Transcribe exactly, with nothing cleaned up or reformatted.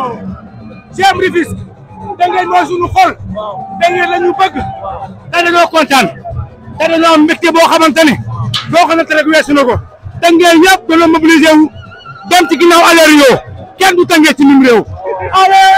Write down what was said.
Cheikh Rufisque Tëngéej mooy suñu xol Tëngéej la ñu bëgg te dañoo kontaan te dañoo am mbégte boo xamante ne boo ko natt rek weesu na ko Tëngéej yëpp dañoo mobilisé wu dem ci ginnaaw Alerio kenn du Tëngéej ci mim réew